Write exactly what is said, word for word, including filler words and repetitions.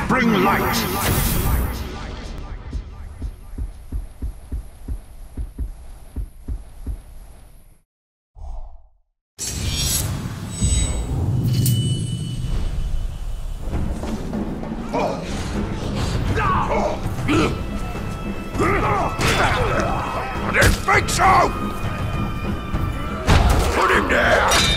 Bring light! I didn't think so! Put him down!